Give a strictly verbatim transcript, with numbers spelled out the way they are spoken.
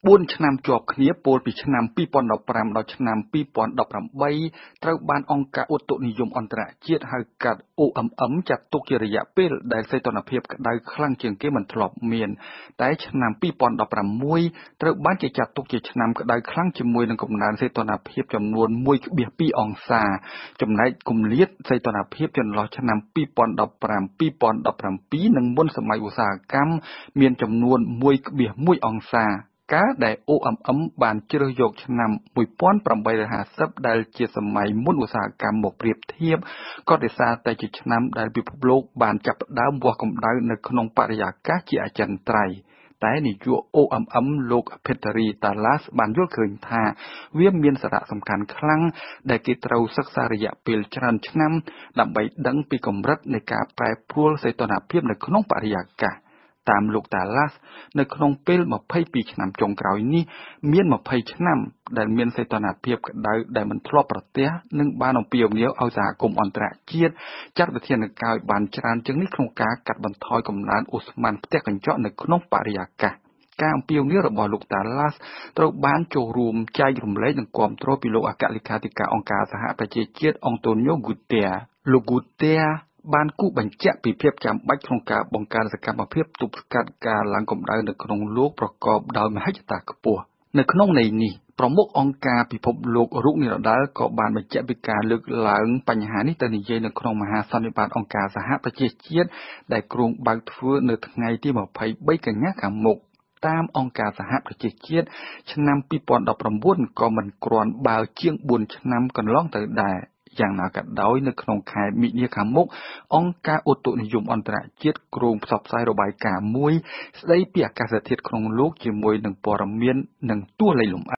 bốnឆ្នាំជាប់គ្នាពលពីឆ្នាំពីរពាន់ដប់ប្រាំដល់ឆ្នាំពីរពាន់ដប់ប្រាំបីត្រូវបានអង្គការឧតុនិយមអន្តរជាតិហៅកាត់ អូ អឹម អឹម ចាត់ទុកជារយៈពេលដែលសីតុណ្ហភាពក្តៅខ្លាំងជាងគេមិនធ្លាប់មានតែឆ្នាំពីរពាន់ដប់ប្រាំមួយត្រូវបានគេចាត់ទុកជាឆ្នាំក្តៅខ្លាំងជាមួយនឹងកំណើនសីតុណ្ហភាពចំនួន មួយដប់ពីរ អង្សាចំណែកគម្លាតសីតុណ្ហភាពចន្លោះឆ្នាំពីរពាន់ដប់ប្រាំ ពីរពាន់ដប់ប្រាំពីរនិងមុនសម័យឧស្សាហកម្មមានចំនួន មួយដប់មួយ អង្សាកាលដែល អូ អឹម អឹម បានជ្រើសយកឆ្នាំមួយពាន់ប្រាំបីរយហាសិបដែលជាសម័យមុនឧស្សាហកម្មមកប្រៀបធៀបក៏ដោយសារតែជាឆ្នាំដែលពិភពលោកបានចាប់ផ្ដើមវាស់កម្ដៅនៅក្នុងបរិយាកាសជាអចិន្ត្រៃយ៍តែនាយក អូ អឹម អឹម លោក Petteri Talas បានយល់ឃើញថាវាមានសារៈសំខាន់ខ្លាំងដែលគេត្រូវសិក្សារយៈពេលច្រើនឆ្នាំដើម្បីដឹងពីកម្រិតនៃការប្រែប្រួលសីតុណ្ហភាពនៅក្នុងបរិយាកាសតាមលោក Talas នៅក្នុងពេលម្ភៃពីរឆ្នាំចុងក្រោយនេះមានម្ភៃឆ្នាំដែលមានសីតុណ្ហភាពក្តៅដែលមិនធ្លាប់ប្រទះនិងបានអំពាវនាវឲ្យសហគមន៍អន្តរជាតិចាត់វិធានការឲ្យបានច្រើនជាងនេះក្នុងការកាត់បន្ថយកំណើនអូស្មန်ផ្ទះកញ្ចក់នៅក្នុងបរិយាកាសការអំពាវនាវរបស់លោក Talas ត្រូវបានចូលរួមចែករំលែកនិងគាំទ្រពីលោកអគ្គលេខាធិការអង្គការសហប្រជាជាតិ Antonio Guterres លោក Guterresបានគូបញ្ជាក់ពីភាពចាំបាច់ក្នុងការបង្កើនសកម្មភាពទប់ស្កាត់ការឡើងកម្ដៅនៅក្នុងលោកប្រកបដោយមហិច្ឆតាខ្ពស់នៅក្នុងន័យនេះប្រមុខអង្គការពិភពលោករូបនិរដាល់ក៏បានបញ្ជាក់ពីការលើកឡើងបញ្ហានេះទៅនិយាយនៅក្នុងមហាសន្និបាតអង្គការសហប្រជាជាតិដែលគ្រោងបើកធ្វើនៅថ្ងៃទីម្ភៃបីកញ្ញាខាងមុខតាមអង្គការសហប្រជាជាតិឆ្នាំពីរពាន់ដប់ប្រាំបួនក៏មិនគ្រាន់បើជាងបួនឆ្នាំកន្លងទៅដែរយ៉ាងណាក៏ដោយនៅក្នុងខែមិនិនាខាងមុខអង្គការឧតុនិយមអន្តរជាតិគ្រោងផ្សព្វផ្សាយរបាយការណ៍មួយស្ដីពីអាកាសធាតុក្នុងលោកជាមួយនឹងព័ត៌មាននិងតួលេខលម្អិត